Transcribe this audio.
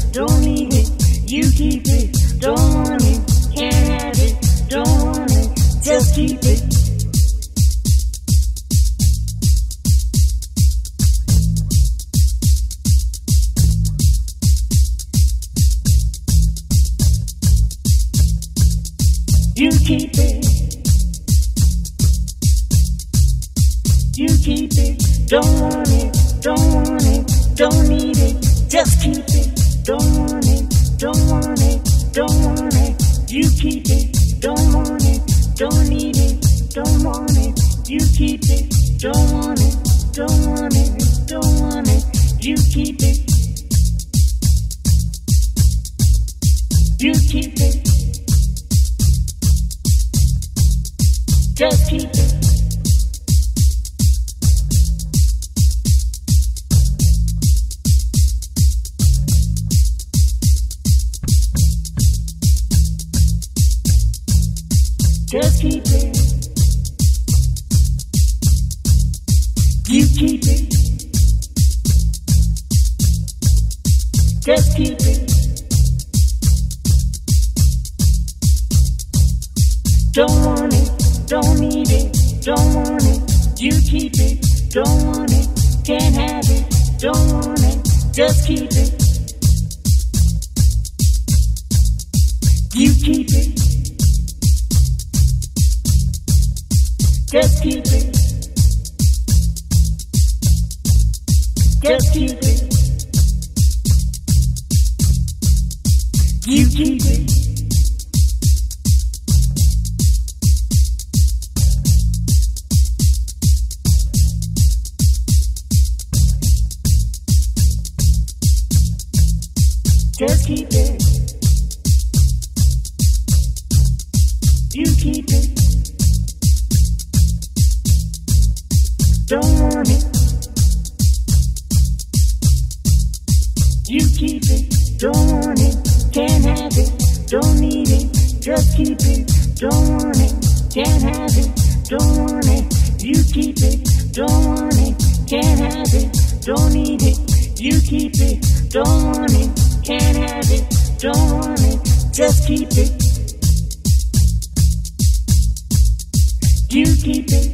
don't need it. You keep it, don't want it, can't have it, don't want it, just keep it. You keep it. You keep it, don't want it, don't want it, don't need it, just keep it, don't want it, don't want it, don't want it, you keep it, don't want it, don't need it, don't want it, you keep it, don't want it, don't want it, don't want it, you keep it, you keep it, just keep it. Just keep it. You keep it. Just keep it. Don't want it, don't need it, don't want it. You keep it, don't want it, can't have it, don't want it, just keep it. You keep it. Just keep it. Just keep it. You keep it. Just keep it. You keep it. Don't want it. You keep it. Don't want it. Can't have it. Don't need it. Just keep it. Don't want it. Can't have it. Don't want it. You keep it. Don't want it. Can't have it. Don't need it. You keep it. Don't want it. Can't have it. Don't want it. Just keep it. You keep it.